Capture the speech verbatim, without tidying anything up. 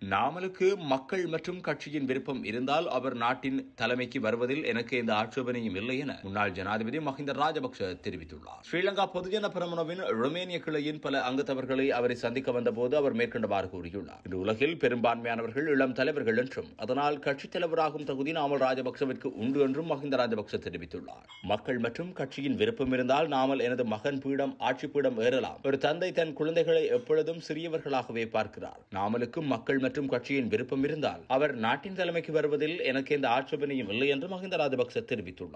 நாமலுக்கு மக்கள் மற்றும் கட்சியின் விருப்பம் இருந்தால் அவர் நாட்டின் தலைமைக்கு வருவதில் எனக்கு எந்த ஆட்சேபனையும் இல்லை என முன்னாள் ஜனாதிபதி மஹிந்த ராஜபக்ஷ தெரிவித்துள்ளார். ஸ்ரீலங்கா பொதுஜன பெரமுனவின் ருமேனிய கிளையின் பல அங்கத்தவர்களை அவரை சந்திக்க வந்தபோது அவர் மேற்கண்டவாறு கூறியுள்ளார். இன்று உலகில் பெரும்பான்மையானவர்கள் இளம் தலைவர்கள் என்றும் அதனால் கட்சித் தலைவராகும் தகுதி நாமல் ராஜபக்சவிற்கு உண்டு என்றும் மஹிந்த ராஜபக்ஷ தெரிவித்துள்ளார். மக்கள் மற்றும் கட்சியின் விருப்பம் இருந்தால் நாமல் எனது மகன் பீடம் ஆட்சி பீடம் ஏறலாம். ஒரு தந்தை தன் குழந்தைகளை எப்பொழுதும் சிறியவர்களாகவே பார்க்கிறார். நாமலுக்கு மக்கள் மற்றும் கட்சியின் விருப்பம் இருந்தால் அவர் நாட்டின் தலைமைக்கு வருவதில் எனக்கு எந்த ஆட்சேபனையும் இல்லை என்று மஹிந்த ராஜபக்ச தெரிவித்துள்ளார்.